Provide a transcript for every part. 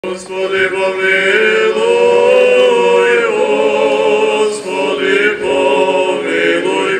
Господи, помилуй, Господи, помилуй,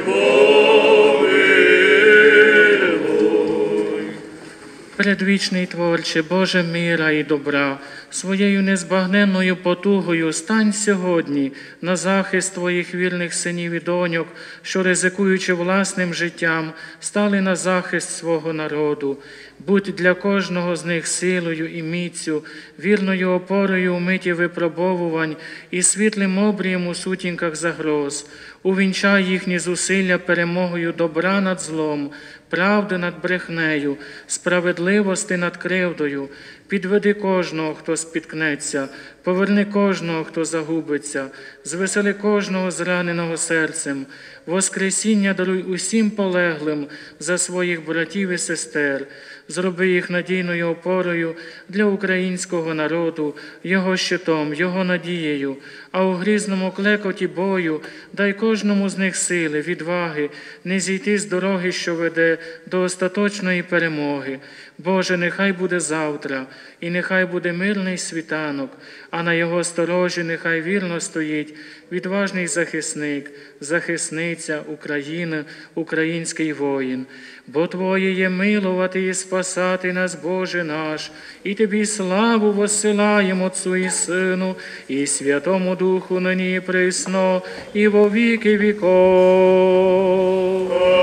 помилуй. Предвічний Творче, Боже мира і добра, своєю незбагненною потугою стань сьогодні на захист Твоїх вірних синів і доньок, що, ризикуючи власним життям, стали на захист свого народу. Будь для кожного з них силою і міцю, вірною опорою у миті випробовувань і світлим обрієм у сутінках загроз. Увінчай їхні зусилля перемогою добра над злом, правди над брехнею, справедливості над кривдою. Підведи кожного, хто спіткнеться, поверни кожного, хто загубиться, звесели кожного зраненого серцем. Воскресіння даруй усім полеглим за своїх братів і сестер. Зроби їх надійною опорою для українського народу, його щитом, його надією, а у грізному клекоті бою дай кожному з них сили, відваги, не зійти з дороги, що веде до остаточної перемоги. Боже, нехай буде завтра, і нехай буде мирний світанок, а на його сторожі нехай вірно стоїть відважний захисник, захисниця України, український воїн. Бо Твоє є милувати і спасати нас, Боже наш, і Тобі славу воссилаємо Отцу і Сину, і Святому Духу нині і присно, і во віки віков.